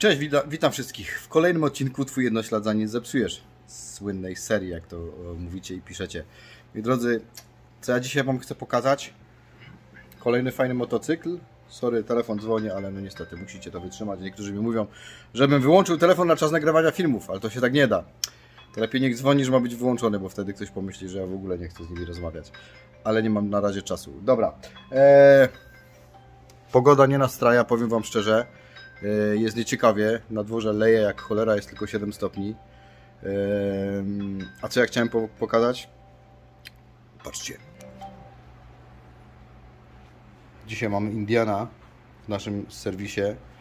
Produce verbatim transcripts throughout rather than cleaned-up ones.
Cześć, witam, witam wszystkich w kolejnym odcinku Twój jednoślad zanim zepsujesz, słynnej serii, jak to mówicie i piszecie. Moi drodzy, co ja dzisiaj Wam chcę pokazać? Kolejny fajny motocykl. Sorry, telefon dzwoni, ale no niestety musicie to wytrzymać. Niektórzy mi mówią, żebym wyłączył telefon na czas nagrywania filmów, ale to się tak nie da. To lepiej niech dzwoni, że ma być wyłączony, bo wtedy ktoś pomyśli, że ja w ogóle nie chcę z nimi rozmawiać. Ale nie mam na razie czasu. Dobra. Eee, pogoda nie nastraja, powiem Wam szczerze. Eee, jest nieciekawie. Na dworze leje jak cholera, jest tylko siedem stopni. Eee, a co ja chciałem po pokazać? Patrzcie. Dzisiaj mamy Indiana w naszym serwisie.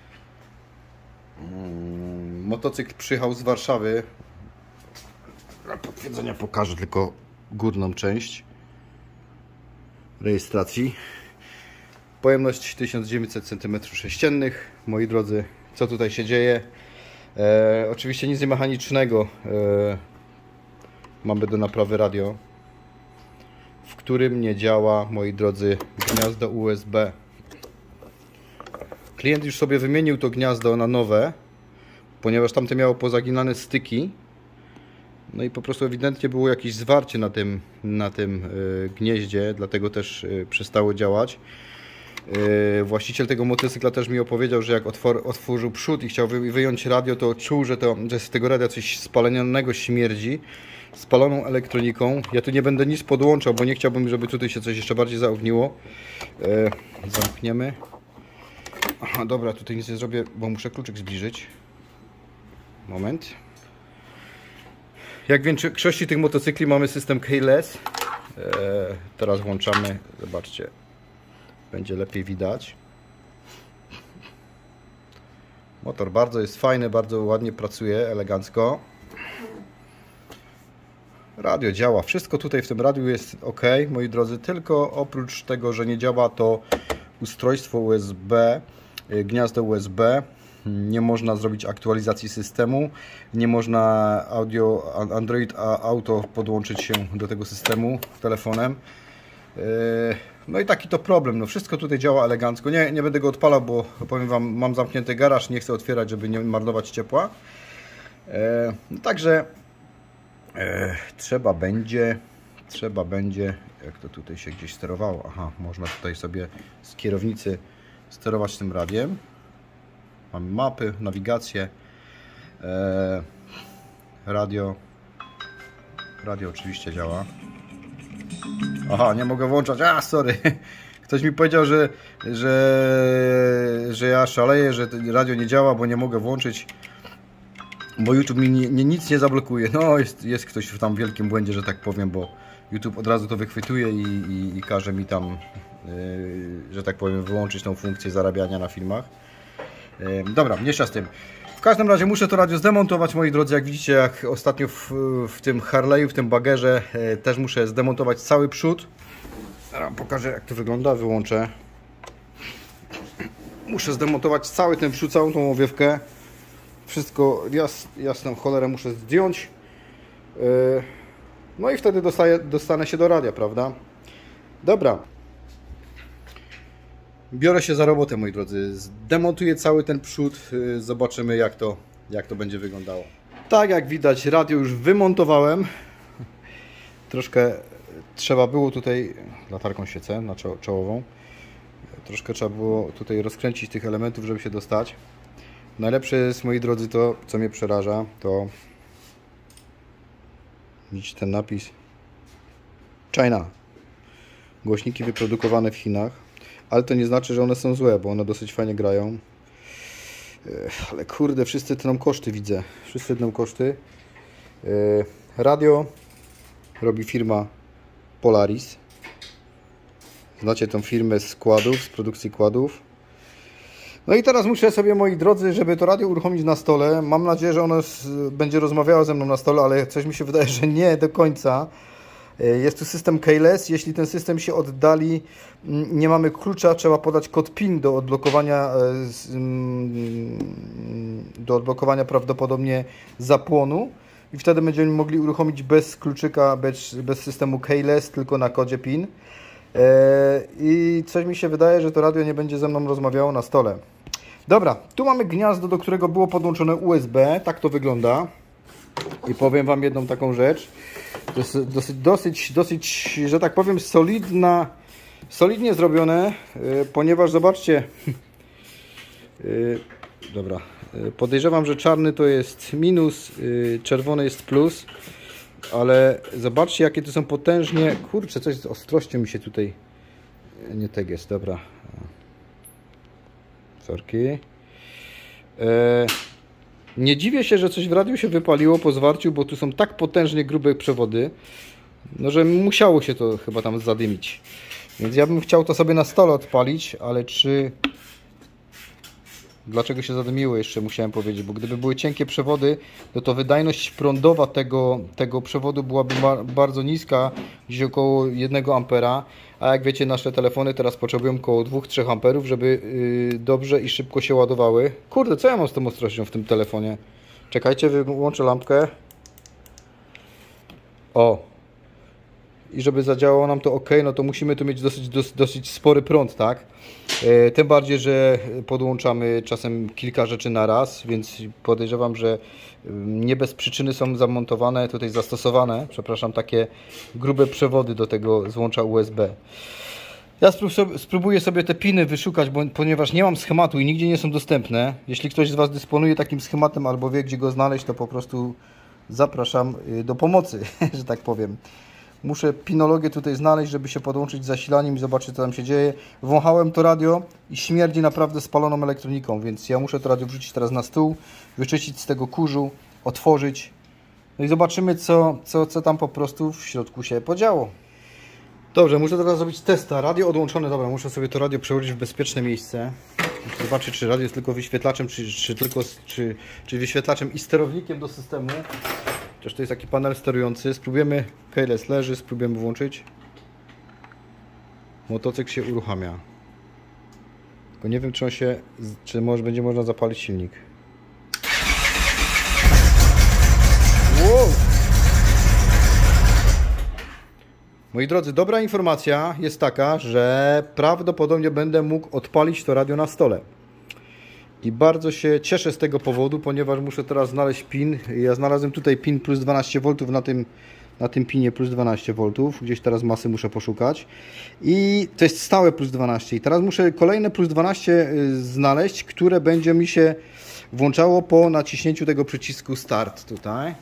Hmm, motocykl przyjechał z Warszawy. Dla potwierdzenia pokażę tylko górną część rejestracji. Pojemność tysiąc dziewięćset centymetrów sześciennych. Moi drodzy, co tutaj się dzieje? E, oczywiście nic nie mechanicznego. E, mamy do naprawy radio, w którym nie działa, moi drodzy, gniazdo U S B. Klient już sobie wymienił to gniazdo na nowe, ponieważ tamte miało pozaginane styki. No i po prostu ewidentnie było jakieś zwarcie na tym, na tym yy, gnieździe, dlatego też yy, przestało działać. Yy, właściciel tego motocykla też mi opowiedział, że jak otwor, otworzył przód i chciał wy, wyjąć radio, to czuł, że, to, że z tego radia coś spalenionego śmierdzi, spaloną elektroniką. Ja tu nie będę nic podłączał, bo nie chciałbym, żeby tutaj się coś jeszcze bardziej zaogniło. Yy, zamkniemy. Aha, dobra, tutaj nic nie zrobię, bo muszę kluczyk zbliżyć. Moment. Jak w większości tych motocykli mamy system keyless. Eee, teraz włączamy, zobaczcie, będzie lepiej widać. Motor bardzo jest fajny, bardzo ładnie pracuje, elegancko. Radio działa, wszystko tutaj w tym radiu jest ok, moi drodzy, tylko oprócz tego, że nie działa to ustrojstwo U S B, gniazdo U S B. Nie można zrobić aktualizacji systemu, nie można audio Android Auto podłączyć się do tego systemu telefonem. No i taki to problem. No wszystko tutaj działa elegancko. Nie, nie będę go odpalał, bo powiem Wam, mam zamknięty garaż, nie chcę otwierać, żeby nie marnować ciepła. No także trzeba będzie, trzeba będzie, jak to tutaj się gdzieś sterowało. Aha, można tutaj sobie z kierownicy sterować tym radiem. Mamy mapy, nawigację, e, radio, radio oczywiście działa. Aha, nie mogę włączać, a sorry, ktoś mi powiedział, że, że, że ja szaleję, że radio nie działa, bo nie mogę włączyć, bo YouTube mi nie, nie, nic nie zablokuje. No jest, jest ktoś w tam wielkim błędzie, że tak powiem, bo YouTube od razu to wychwytuje i, i, i każe mi tam, yy, że tak powiem, wyłączyć tą funkcję zarabiania na filmach. Dobra, mniejsza z tym. W każdym razie muszę to radio zdemontować, moi drodzy. Jak widzicie, jak ostatnio w, w tym Harley'u, w tym bagerze, e, też muszę zdemontować cały przód. Teraz pokażę, jak to wygląda. Wyłączę. Muszę zdemontować cały ten przód, całą tą owiewkę. Wszystko jas, jasną cholerę muszę zdjąć. E, no i wtedy dostaję, dostanę się do radia, prawda? Dobra. Biorę się za robotę, moi drodzy. Zdemontuję cały ten przód. Zobaczymy, jak to, jak to będzie wyglądało. Tak jak widać, radio już wymontowałem. Troszkę trzeba było tutaj, latarką świecę na czołową. Troszkę trzeba było tutaj rozkręcić tych elementów, żeby się dostać. Najlepsze jest, moi drodzy, to, co mnie przeraża, to widzicie ten napis China. Głośniki wyprodukowane w Chinach. Ale to nie znaczy, że one są złe, bo one dosyć fajnie grają. Ale kurde, wszyscy tną koszty, widzę. Wszyscy tną koszty. Radio robi firma Polaris. Znacie tą firmę z kładów, z produkcji kładów. No i teraz muszę sobie, moi drodzy, żeby to radio uruchomić na stole. Mam nadzieję, że ono będzie rozmawiało ze mną na stole, ale coś mi się wydaje, że nie do końca. Jest tu system keyless. Jeśli ten system się oddali, nie mamy klucza, trzeba podać kod PIN do odblokowania, do odblokowania prawdopodobnie zapłonu i wtedy będziemy mogli uruchomić bez kluczyka, bez, bez systemu keyless, tylko na kodzie PIN. I coś mi się wydaje, że to radio nie będzie ze mną rozmawiało na stole. Dobra, tu mamy gniazdo, do którego było podłączone U S B. Tak to wygląda. I powiem Wam jedną taką rzecz. To jest dosyć, dosyć, dosyć, że tak powiem, solidna, solidnie zrobione, yy, ponieważ zobaczcie, yy, dobra, yy, podejrzewam, że czarny to jest minus, yy, czerwony jest plus, ale zobaczcie, jakie to są potężnie, kurczę, coś z ostrością mi się tutaj, nie tak jest, dobra, sorki. Yy, Nie dziwię się, że coś w radiu się wypaliło po zwarciu, bo tu są tak potężnie grube przewody, no że musiało się to chyba tam zadymić. Więc ja bym chciał to sobie na stole odpalić, ale czy... Dlaczego się zadymiło, jeszcze musiałem powiedzieć, bo gdyby były cienkie przewody, no to wydajność prądowa tego, tego przewodu byłaby bardzo niska, gdzieś około jednego ampera, a jak wiecie, nasze telefony teraz potrzebują około dwóch do trzech amperów, żeby yy, dobrze i szybko się ładowały. Kurde, co ja mam z tą ostrością w tym telefonie? Czekajcie, wyłączę lampkę. O! I żeby zadziałało nam to ok, no to musimy tu mieć dosyć, dosyć, dosyć spory prąd, tak? E, tym bardziej, że podłączamy czasem kilka rzeczy na raz, więc podejrzewam, że nie bez przyczyny są zamontowane, tutaj zastosowane, przepraszam, takie grube przewody do tego złącza U S B. Ja spróbuję sobie te piny wyszukać, bo, ponieważ nie mam schematu i nigdzie nie są dostępne. Jeśli ktoś z Was dysponuje takim schematem albo wie, gdzie go znaleźć, to po prostu zapraszam do pomocy, że tak powiem. Muszę pinologię tutaj znaleźć, żeby się podłączyć z zasilaniem i zobaczyć, co tam się dzieje. Wąchałem to radio i śmierdzi naprawdę spaloną elektroniką, więc ja muszę to radio wrzucić teraz na stół, wyczyścić z tego kurzu, otworzyć. No i zobaczymy, co, co, co tam po prostu w środku się podziało. Dobrze, muszę teraz zrobić testa. Radio odłączone, dobra, muszę sobie to radio przełożyć w bezpieczne miejsce. Muszę zobaczyć, czy radio jest tylko wyświetlaczem, czy, czy tylko czy, czy wyświetlaczem i sterownikiem do systemu. Chociaż to jest taki panel sterujący. Spróbujemy, keyless leży, spróbujemy włączyć. Motocykl się uruchamia. Tylko nie wiem, czy on się, czy może będzie można zapalić silnik. Wow. Moi drodzy, dobra informacja jest taka, że prawdopodobnie będę mógł odpalić to radio na stole. I bardzo się cieszę z tego powodu, ponieważ muszę teraz znaleźć pin. Ja znalazłem tutaj pin plus dwanaście woltów na tym, na tym pinie plus dwanaście woltów. Gdzieś teraz masy muszę poszukać. I to jest stałe plus dwanaście. I teraz muszę kolejne plus dwanaście znaleźć, które będzie mi się włączało po naciśnięciu tego przycisku start tutaj.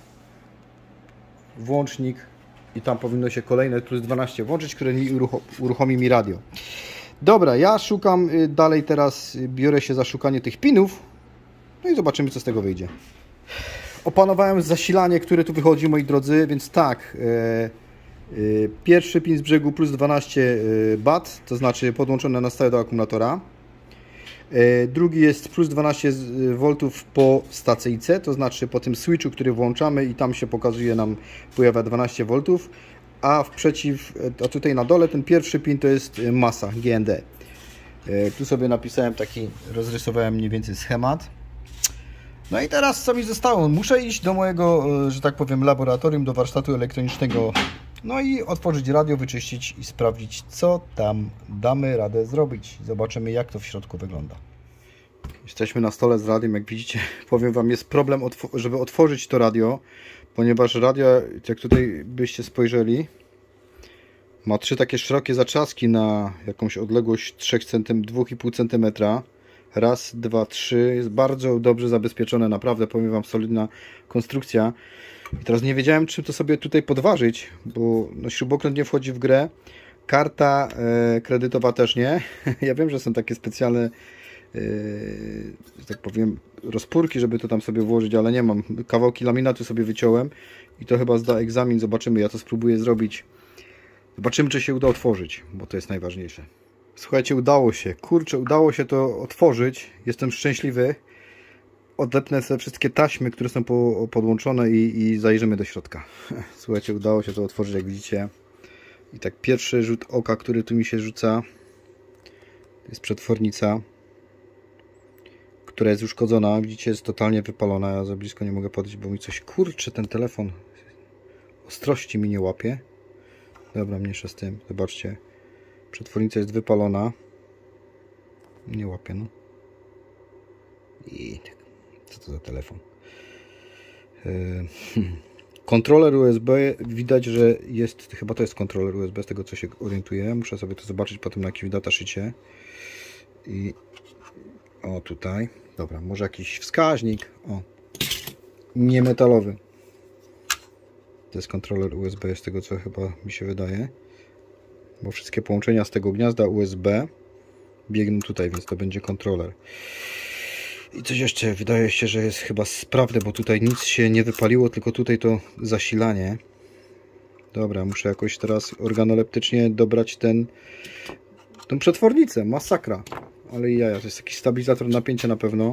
Włącznik. I tam powinno się kolejne plus dwanaście włączyć, które mi uruchomi mi radio. Dobra, ja szukam dalej teraz, biorę się za szukanie tych pinów. No i zobaczymy, co z tego wyjdzie. Opanowałem zasilanie, które tu wychodzi, moi drodzy, więc tak. E, e, pierwszy pin z brzegu plus dwanaście bat, to znaczy podłączone na stałe do akumulatora. E, drugi jest plus dwanaście woltów po stacyjce, to znaczy po tym switchu, który włączamy i tam się pokazuje nam, pojawia dwanaście woltów. A w przeciw, a tutaj na dole ten pierwszy pin to jest masa G N D. Tu sobie napisałem taki, rozrysowałem mniej więcej schemat. No i teraz co mi zostało? Muszę iść do mojego, że tak powiem, laboratorium, do warsztatu elektronicznego. No i otworzyć radio, wyczyścić i sprawdzić, co tam damy radę zrobić. Zobaczymy, jak to w środku wygląda. Jesteśmy na stole z radiem, jak widzicie, powiem Wam, jest problem, żeby otworzyć to radio, ponieważ radio, jak tutaj byście spojrzeli, ma trzy takie szerokie zatrzaski na jakąś odległość dwa i pół centymetra. Raz, dwa, trzy. Jest bardzo dobrze zabezpieczone, naprawdę, powiem Wam, solidna konstrukcja. I teraz nie wiedziałem, czym to sobie tutaj podważyć, bo no, śrubokręt nie wchodzi w grę. Karta e, kredytowa też nie. Ja wiem, że są takie specjalne, e, że tak powiem, rozpórki, żeby to tam sobie włożyć, ale nie mam. Kawałki laminatu sobie wyciąłem i to chyba zda egzamin. Zobaczymy, ja to spróbuję zrobić. Zobaczymy, czy się uda otworzyć, bo to jest najważniejsze. Słuchajcie, udało się. Kurczę, udało się to otworzyć. Jestem szczęśliwy. Odepnę te wszystkie taśmy, które są po, podłączone i, i zajrzymy do środka. Słuchajcie, udało się to otworzyć, jak widzicie. I tak pierwszy rzut oka, który tu mi się rzuca, to jest przetwornica, która jest uszkodzona. Widzicie, jest totalnie wypalona. Ja za blisko nie mogę podejść, bo mi coś, kurczę, ten telefon ostrości mi nie łapie. Dobra, mniejsza z tym. Zobaczcie. Przetwornica jest wypalona. Nie łapie, no. co za telefon. Kontroler U S B, widać, że jest, chyba to jest kontroler U S B, z tego co się orientuję. Muszę sobie to zobaczyć potem na jakimś datasheetie. I o, tutaj. Dobra, może jakiś wskaźnik. O, niemetalowy. To jest kontroler U S B, z tego co chyba mi się wydaje. Bo wszystkie połączenia z tego gniazda U S B biegną tutaj, więc to będzie kontroler. I coś jeszcze, wydaje się, że jest chyba sprawne, bo tutaj nic się nie wypaliło, tylko tutaj to zasilanie. Dobra, muszę jakoś teraz organoleptycznie dobrać ten, tą przetwornicę, masakra. Ale i jaja, to jest jakiś stabilizator napięcia na pewno.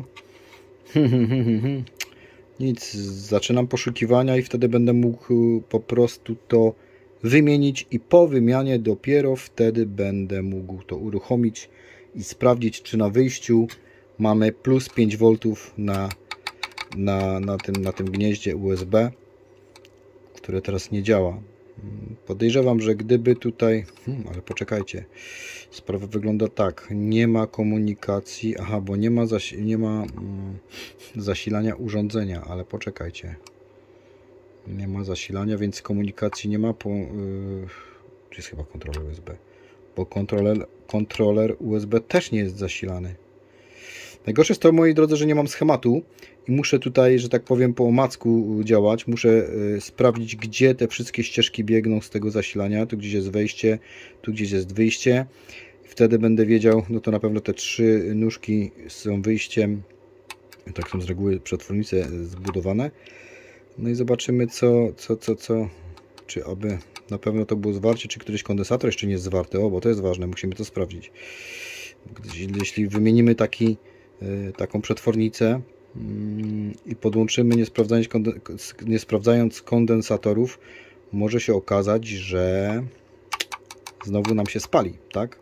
Nic, zaczynam poszukiwania i wtedy będę mógł po prostu to wymienić i po wymianie dopiero wtedy będę mógł to uruchomić i sprawdzić, czy na wyjściu mamy plus pięć woltów na, na, na, tym, na tym gnieździe U S B, które teraz nie działa. Podejrzewam, że gdyby tutaj... Hmm, ale poczekajcie. Sprawa wygląda tak. Nie ma komunikacji. Aha, bo nie ma, zasi nie ma mm, zasilania urządzenia, ale poczekajcie. Nie ma zasilania, więc komunikacji nie ma. Po, yy, to jest chyba kontroler U S B. Bo kontroler, kontroler U S B też nie jest zasilany. Najgorsze jest to, moi drodzy, że nie mam schematu i muszę tutaj, że tak powiem, po omacku działać. Muszę y, sprawdzić, gdzie te wszystkie ścieżki biegną z tego zasilania. Tu gdzieś jest wejście, tu gdzieś jest wyjście. Wtedy będę wiedział, no to na pewno te trzy nóżki są wyjściem. Tak są z reguły przetwornice zbudowane. No i zobaczymy, co, co, co, co, czy aby na pewno to było zwarcie, czy któryś kondensator jeszcze nie jest zwarty. O, bo to jest ważne, musimy to sprawdzić. Jeśli wymienimy taki taką przetwornicę i podłączymy, nie sprawdzając, nie sprawdzając kondensatorów, może się okazać, że znowu nam się spali, tak?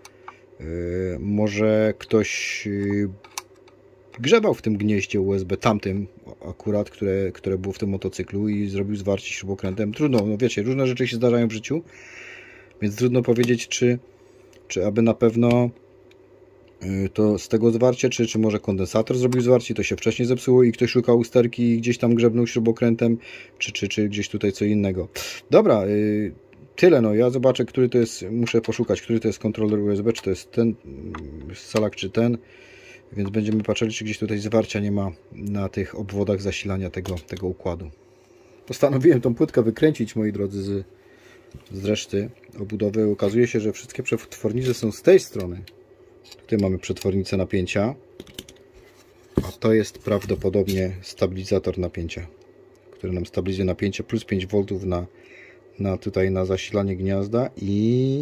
Może ktoś grzebał w tym gnieździe U S B, tamtym akurat, które, które było w tym motocyklu i zrobił zwarcie śrubokrętem. Trudno, no wiecie, różne rzeczy się zdarzają w życiu, więc trudno powiedzieć, czy, czy aby na pewno to z tego zwarcia, czy, czy może kondensator zrobił zwarcie, to się wcześniej zepsuło i ktoś szukał usterki i gdzieś tam grzebnął śrubokrętem, czy, czy, czy gdzieś tutaj co innego. Dobra, yy, tyle, no ja zobaczę, który to jest, muszę poszukać, który to jest kontroler U S B, czy to jest ten salak, czy ten, więc będziemy patrzyli, czy gdzieś tutaj zwarcia nie ma na tych obwodach zasilania tego, tego układu. Postanowiłem tą płytkę wykręcić, moi drodzy, z, z reszty obudowy. Okazuje się, że wszystkie przetwornice są z tej strony. Tutaj mamy przetwornicę napięcia, a to jest prawdopodobnie stabilizator napięcia, który nam stabilizuje napięcie, plus pięć woltów na, na tutaj na zasilanie gniazda i,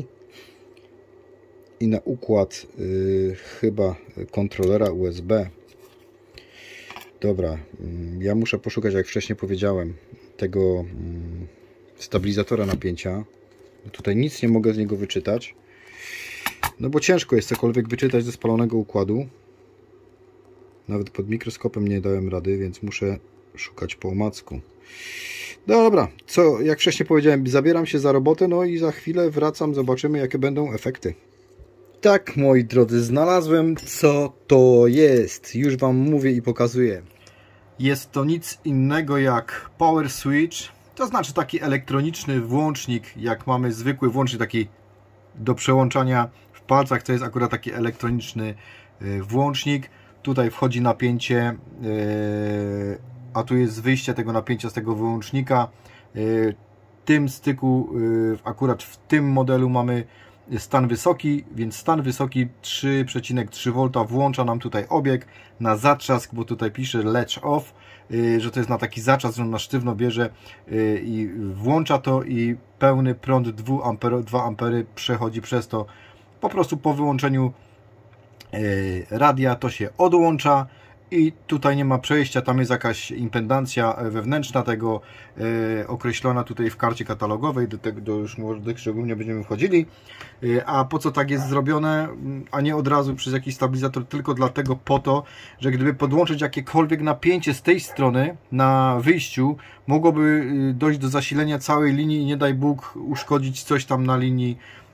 i na układ yy, chyba kontrolera U S B. Dobra, yy, ja muszę poszukać, jak wcześniej powiedziałem, tego yy, stabilizatora napięcia. Tutaj nic nie mogę z niego wyczytać. No bo ciężko jest cokolwiek wyczytać ze spalonego układu. Nawet pod mikroskopem nie dałem rady, więc muszę szukać po omacku. Dobra, co jak wcześniej powiedziałem, zabieram się za robotę, no i za chwilę wracam, zobaczymy jakie będą efekty. Tak, moi drodzy, znalazłem co to jest. Już Wam mówię i pokazuję. Jest to nic innego jak power switch, to znaczy taki elektroniczny włącznik, jak mamy zwykły włącznik taki do przełączania w palcach, to jest akurat taki elektroniczny włącznik. Tutaj wchodzi napięcie, a tu jest wyjście tego napięcia z tego wyłącznika. W tym styku, akurat w tym modelu mamy stan wysoki, więc stan wysoki trzy przecinek trzy wolt włącza nam tutaj obieg na zatrzask, bo tutaj pisze latch off, że to jest na taki zatrzask, że on na sztywno bierze i włącza to i pełny prąd dwa ampery przechodzi przez to. Po prostu po wyłączeniu radia to się odłącza i tutaj nie ma przejścia, tam jest jakaś impedancja wewnętrzna tego e, określona tutaj w karcie katalogowej, do tego do już do tych szczególnie będziemy wchodzili. E, a po co tak jest zrobione, a nie od razu przez jakiś stabilizator, tylko dlatego po to, że gdyby podłączyć jakiekolwiek napięcie z tej strony na wyjściu, mogłoby dojść do zasilenia całej linii i nie daj Bóg uszkodzić coś tam na linii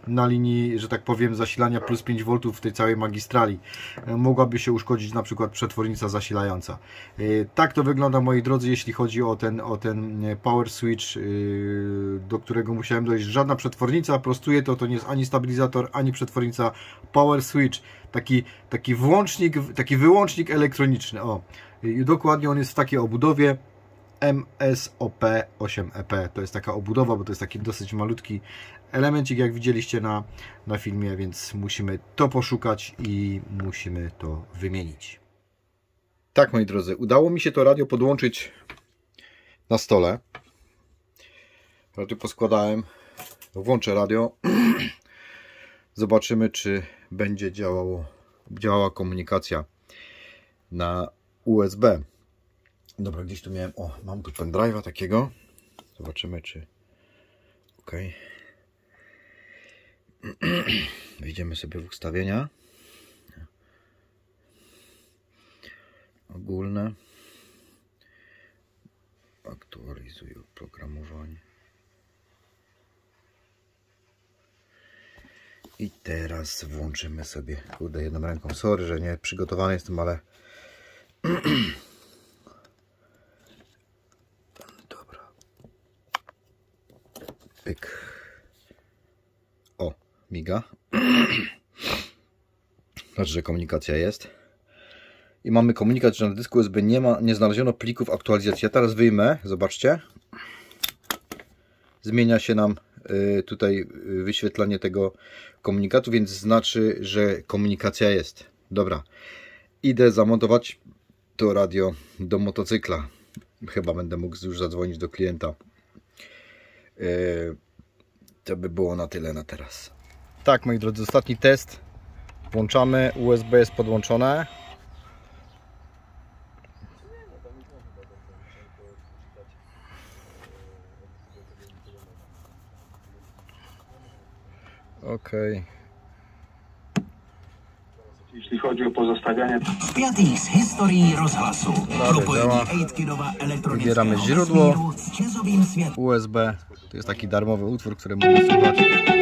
na linii, że tak powiem, zasilania plus pięć woltów w tej całej magistrali. Mogłaby się uszkodzić na przykład przetwornica zasilająca. Tak to wygląda, moi drodzy, jeśli chodzi o ten, o ten power switch, do którego musiałem dojść. Żadna przetwornica, prostuję to, to nie jest ani stabilizator, ani przetwornica, power switch. Taki, taki włącznik, taki wyłącznik elektroniczny. O, i dokładnie on jest w takiej obudowie M S O P osiem E P. To jest taka obudowa, bo to jest taki dosyć malutki elemencik, jak widzieliście na, na filmie, więc musimy to poszukać i musimy to wymienić. Tak, moi drodzy, udało mi się to radio podłączyć na stole. Radio poskładałem, włączę radio. Zobaczymy, czy będzie działało, działała komunikacja na U S B. Dobra, gdzieś tu miałem, o, mam tu pendrive'a takiego. Zobaczymy, czy ok. Wejdziemy sobie w ustawienia ogólne. Aktualizuję oprogramowanie. I teraz włączymy sobie, kurde, jedną ręką, sorry, że nie przygotowany jestem, ale dobra. Pyk. O, miga. Znaczy, że komunikacja jest. I mamy komunikat, że na dysku U S B nie ma, nie znaleziono plików aktualizacji. Ja teraz wyjmę, zobaczcie. Zmienia się nam y, tutaj wyświetlanie tego komunikatu, więc znaczy, że komunikacja jest. Dobra. Idę zamontować to radio do motocykla. Chyba będę mógł już zadzwonić do klienta. Y, to by było na tyle na teraz. Tak, moi drodzy, ostatni test. Włączamy, U S B jest podłączone. Okej. Jeśli chodzi o pozostawianie Spjatý z historií rozhlasu. działa. Wybieramy źródło. z jazzowým světem. U S B. To jest taki darmowy utwór, który mogę słuchać.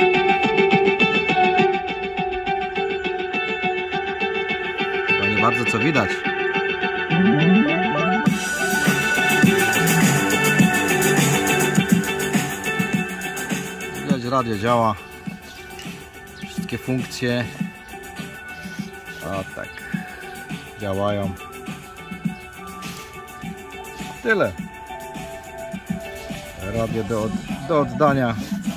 No nie bardzo co widać. Widać, radio działa. Wszystkie funkcje. O tak. Działają. Tyle. Radio do, od, do oddania.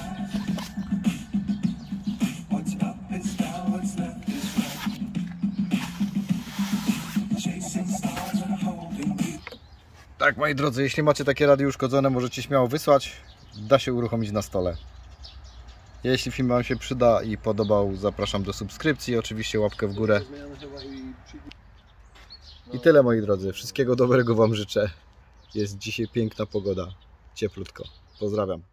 Tak, moi drodzy, jeśli macie takie radio uszkodzone, możecie śmiało wysłać. Da się uruchomić na stole. Jeśli film Wam się przyda i podobał, zapraszam do subskrypcji, oczywiście łapkę w górę. I tyle, moi drodzy. Wszystkiego dobrego Wam życzę. Jest dzisiaj piękna pogoda. Cieplutko. Pozdrawiam.